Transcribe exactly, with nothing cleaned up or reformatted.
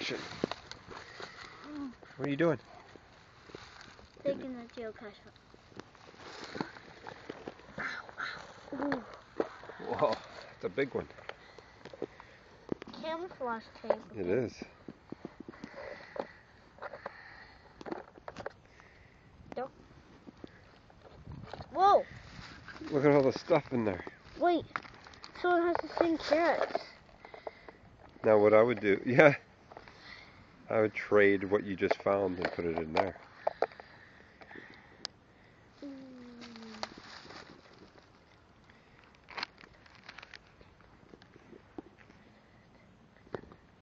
action. What are you doing? Taking the geocache. Ooh. Whoa, it's a big one. Camouflage tape. It is. Yep. Whoa! Look at all the stuff in there. Wait, someone has to sing carrots. Now what I would do, yeah, I would trade what you just found and put it in there.